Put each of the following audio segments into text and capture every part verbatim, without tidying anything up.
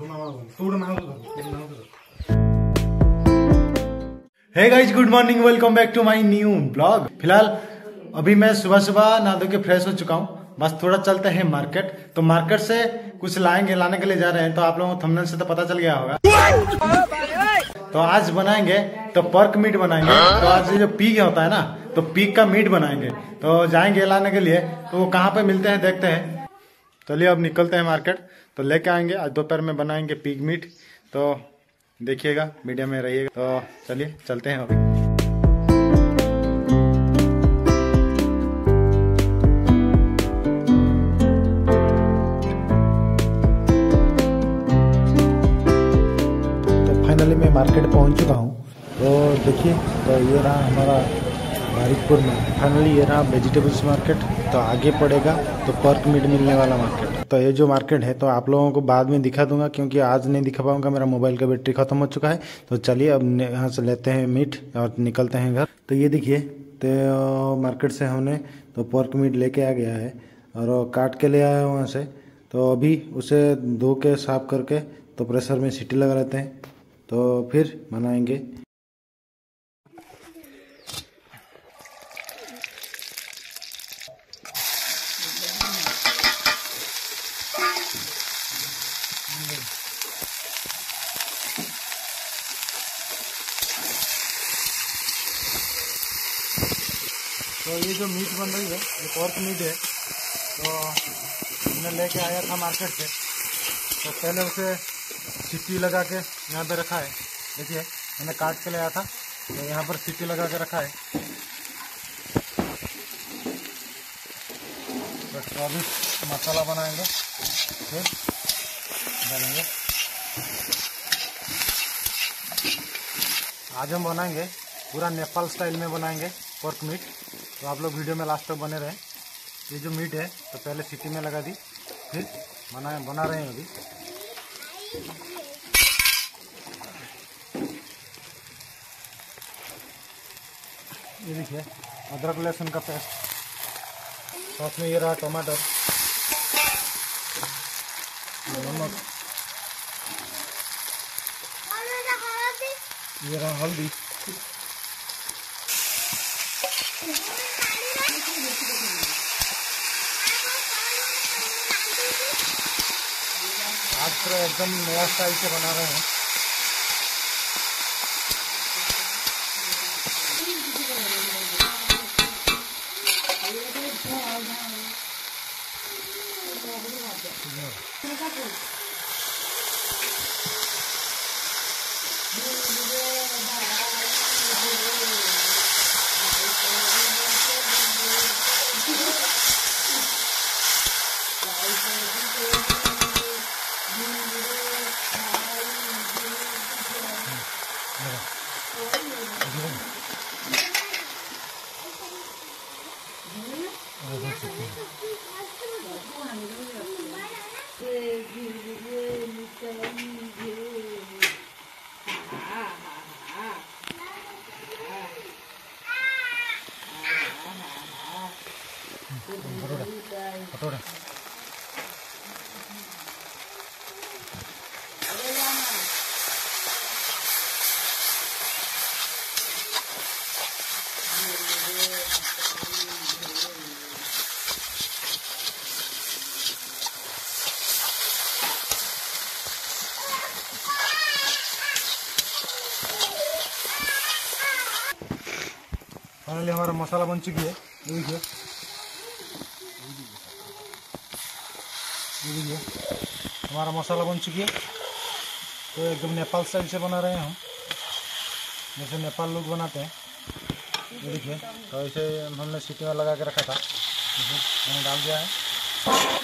Hey guys, good morning, welcome back to my new blog. फिलहाल अभी मैं सुबह सुबह नहा धो के फ्रेश हो चुका हूँ। बस थोड़ा चलते हैं मार्केट। तो मार्केट से कुछ लाएंगे, लाने के लिए जा रहे हैं। तो आप लोगों को थंबनेल से तो पता चल गया होगा। तो आज बनाएंगे तो पर्क मीट बनाएंगे। तो आज जो पीक होता है ना, तो पीक का मीट बनाएंगे। तो जाएंगे लाने के लिए। तो वो कहाँ पे मिलते हैं देखते हैं। चलिए अब निकलते हैं मार्केट। तो लेके आएंगे, आज दोपहर में बनाएंगे पीक मीट। तो देखिएगा, मीडिया में रहिएगा। तो चलिए चलते हैं अभी। तो फाइनली मैं मार्केट पहुंच चुका हूं। तो देखिए, तो ये रहा हमारा बारिकपुर में। फाइनली ये रहा वेजिटेबल्स मार्केट। तो आगे पड़ेगा तो पर्क मीट मिलने वाला मार्केट। तो ये जो मार्केट है तो आप लोगों को बाद में दिखा दूंगा, क्योंकि आज नहीं दिखा पाऊंगा, मेरा मोबाइल का बैटरी खत्म हो चुका है। तो चलिए अब यहाँ से लेते हैं मीट और निकलते हैं घर। तो ये देखिए, तो मार्केट से हमने तो पर्क मीट लेके आ गया है और काट के ले आया वहाँ से। तो अभी उसे धो के साफ करके तो प्रेशर में सीटी लगा लेते हैं। तो फिर बनाएंगे। तो ये जो मीट बन रही है ये पर्क मीट है। तो मैं लेके आया था मार्केट से। तो पहले उसे सीटी लगा के यहाँ पे रखा है। देखिए, मैंने काट के लाया था तो यहाँ पर सीटी लगा के रखा है। तो अभी मसाला बनाएंगे, फिर डालेंगे। आज हम बनाएंगे पूरा नेपाल स्टाइल में बनाएंगे पर्क मीट। तो आप लोग वीडियो में लास्ट तक बने रहें। ये जो मीट है तो पहले सीटी में लगा दी, फिर बना बना रहे हैं अभी। ये देखिए, अदरक लहसुन का पेस्ट, साथ में ये रहा टमाटर, नमक, ये रहा हल्दी, आज पूरा एकदम नया स्टाइल से बना रहे हैं। पटोड़ा फाइनली हमारा मसाला बन चुकी है। देखिए, देखिए हमारा मसाला बन चुकी है। तो एकदम नेपाल स्टाइल से बना रहे हैं हम, जैसे नेपाल लोग बनाते हैं। ये देखिए, तो ऐसे हमने सीटी में लगा के रखा था, मैंने डाल दिया है।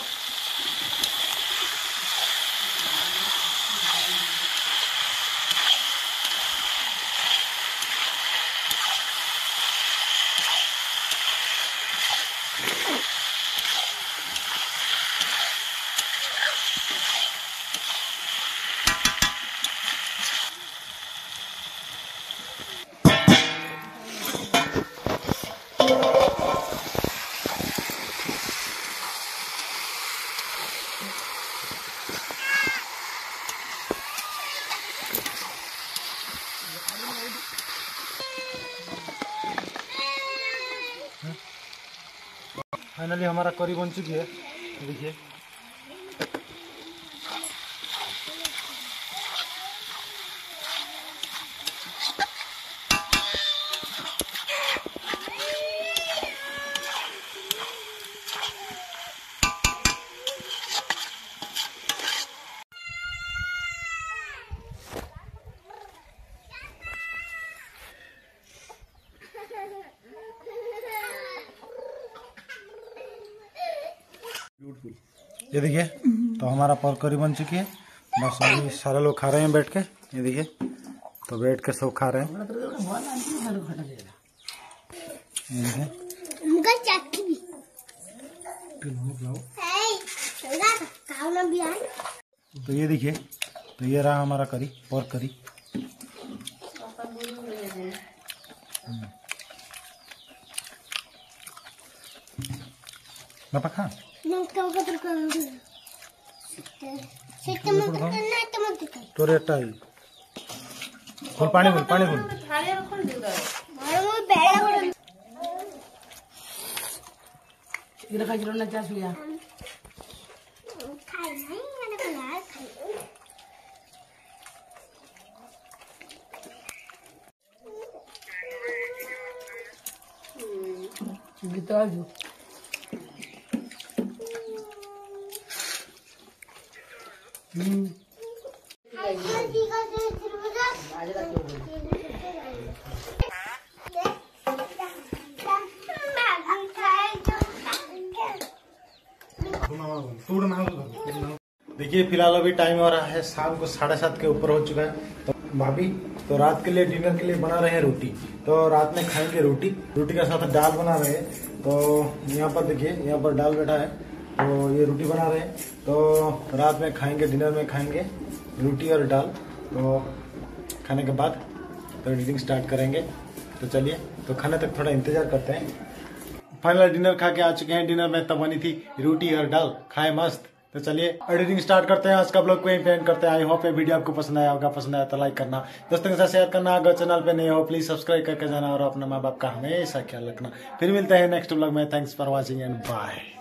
फाइनली हमारा करी बन चुकी है, देखिए। ये देखिए, तो हमारा पर करी बन चुकी है। बस अभी सारे लोग खा रहे हैं बैठ के, ये देखिए। तो बैठ के सब खा रहे हैं, ये देखिए। तो ये देखिए, तो ये रहा हमारा करी, पर करी। बापा खा तोरे टाइल खोल, पानी खोल, पानी खोल। गीता जो देखिए, फिलहाल अभी टाइम हो रहा है शाम को साढ़े सात के ऊपर हो चुका है। तो भाभी तो रात के लिए डिनर के लिए बना रहे हैं रोटी। तो रात में खाएंगे रोटी, रोटी के साथ दाल बना रहे हैं। तो यहाँ पर देखिए, यहाँ पर दाल बैठा है, तो ये रोटी बना रहे हैं। तो रात में खाएंगे, डिनर में खाएंगे रोटी और दाल। तो खाने के बाद तो एडिटिंग स्टार्ट करेंगे। तो चलिए, तो खाने तक थोड़ा इंतजार करते हैं। फाइनल डिनर खा के आ चुके हैं। डिनर में तब बनी थी रोटी और दाल, खाए मस्त। तो चलिए एडिटिंग स्टार्ट करते हैं। आज का ब्लॉग को यहीं पे एंड करते हैं। आई होप ये वीडियो आपको पसंद आया होगा। पसंद आया तो लाइक करना, दोस्तों के साथ शेयर करना। अगर चैनल पे नए हो प्लीज सब्सक्राइब करके जाना और अपने माँ बाप का हमेशा ख्याल रखना। फिर मिलते हैं नेक्स्ट ब्लॉग में। Thanks for watching and bye.